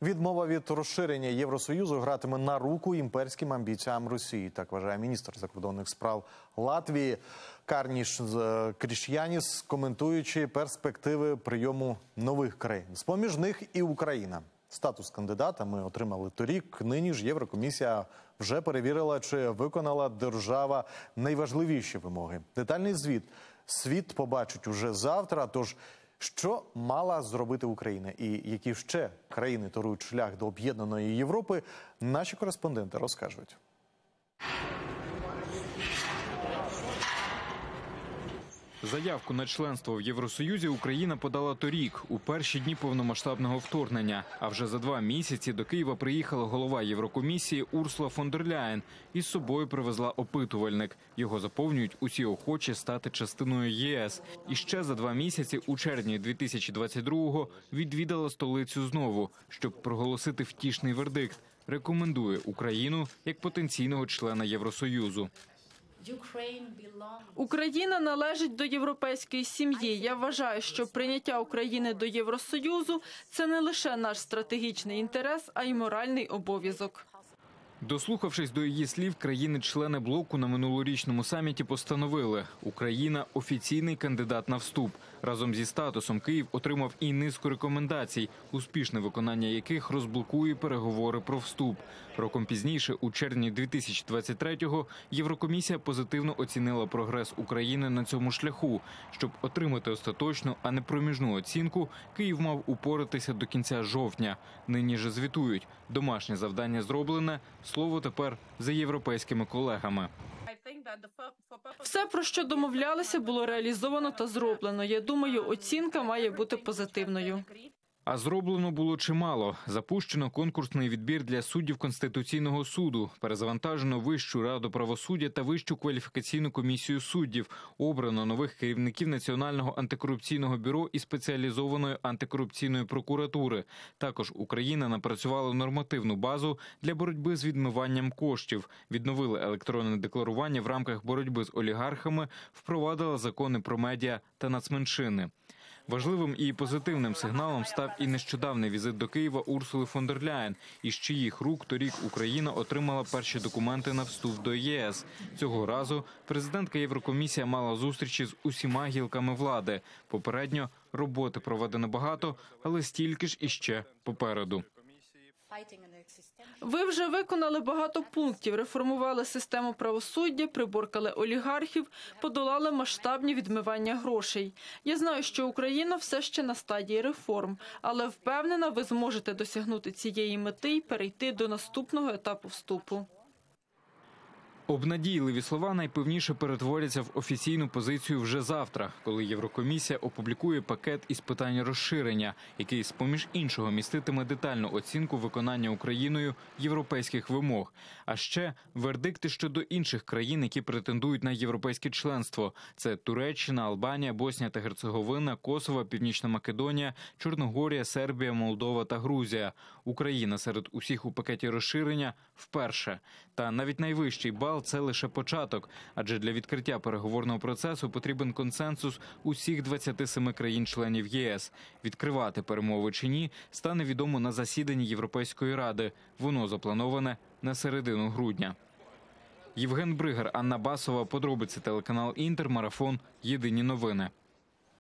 Відмова від розширення Євросоюзу гратиме на руку імперським амбіціям Росії. Так вважає міністр закордонних справ Латвії Карніш Кріш'яніс, коментуючи перспективи прийому нових країн. З-поміж них і Україна. Статус кандидата ми отримали торік. Нині ж Єврокомісія вже перевірила, чи виконала держава найважливіші вимоги. Детальний звіт світ побачить уже завтра, тож що мала зробити Україна і які ще країни торують шлях до об'єднаної Європи, наші кореспонденти розкажуть. Заявку на членство в Євросоюзі Україна подала торік, у перші дні повномасштабного вторгнення. А вже за 2 місяці до Києва приїхала голова Єврокомісії Урсула фон дер Ляєн і з собою привезла опитувальник. Його заповнюють усі охочі стати частиною ЄС. І ще за 2 місяці, у червні 2022-го, відвідала столицю знову, щоб проголосити втішний вердикт. Рекомендує Україну як потенційного члена Євросоюзу. Україна належить до європейської сім'ї. Я вважаю, що прийняття України до Євросоюзу – це не лише наш стратегічний інтерес, а й моральний обов'язок. Дослухавшись до її слів, країни-члени блоку на минулорічному саміті постановили – Україна – офіційний кандидат на вступ. Разом зі статусом Київ отримав і низку рекомендацій, успішне виконання яких розблокує переговори про вступ. Роком пізніше, у червні 2023-го, Єврокомісія позитивно оцінила прогрес України на цьому шляху. Щоб отримати остаточну, а не проміжну оцінку, Київ мав упоратися до кінця жовтня. Нині же звітують – домашнє завдання зроблене, слово тепер за європейськими колегами. Все, про що домовлялися, було реалізовано та зроблено. Я думаю, оцінка має бути позитивною. А зроблено було чимало. Запущено конкурсний відбір для суддів Конституційного суду, перезавантажено Вищу раду правосуддя та Вищу кваліфікаційну комісію суддів, обрано нових керівників Національного антикорупційного бюро і спеціалізованої антикорупційної прокуратури. Також Україна напрацювала нормативну базу для боротьби з відмиванням коштів, відновили електронне декларування в рамках боротьби з олігархами, впровадила закони про медіа та нацменшини. Важливим і позитивним сигналом став і нещодавний візит до Києва Урсули фон дер Ляєн, із чиїх рук торік Україна отримала перші документи на вступ до ЄС. Цього разу президентка Єврокомісія мала зустрічі з усіма гілками влади. Попередньо роботи проведено багато, але стільки ж іще попереду. Ви вже виконали багато пунктів, реформували систему правосуддя, приборкали олігархів, подолали масштабні відмивання грошей. Я знаю, що Україна все ще на стадії реформ, але впевнена, ви зможете досягнути цієї мети і перейти до наступного етапу вступу. Обнадійливі слова найпевніше перетворяться в офіційну позицію вже завтра, коли Єврокомісія опублікує пакет із питань розширення, який, з-поміж іншого, міститиме детальну оцінку виконання Україною європейських вимог. А ще вердикти щодо інших країн, які претендують на європейське членство. Це Туреччина, Албанія, Боснія та Герцеговина, Косово, Північна Македонія, Чорногорія, Сербія, Молдова та Грузія. Україна серед усіх у пакеті розширення вперше. Та навіть найвищий бал – це лише початок, адже для відкриття переговорного процесу потрібен консенсус усіх 27 країн-членів ЄС. Відкривати перемови чи ні, стане відомо на засіданні Європейської ради. Воно заплановане на середину грудня. Євген Бригар, Анна Басова, подробиці телеканал Інтер, Марафон, Єдині новини.